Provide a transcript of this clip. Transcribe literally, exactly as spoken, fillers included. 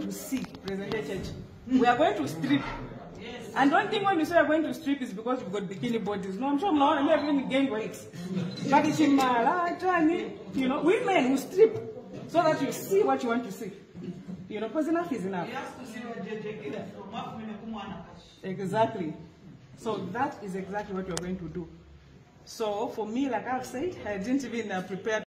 to see, President Church. We are going to strip. And don't think when you say you're going to strip is because you've got bikini bodies. No, I'm sure I'm not even gain weight. But it's in my you know, women who strip so that you see what you want to see. You know, because enough is enough. Exactly. So that is exactly what you're going to do. So for me, like I've said, I didn't even uh, prepare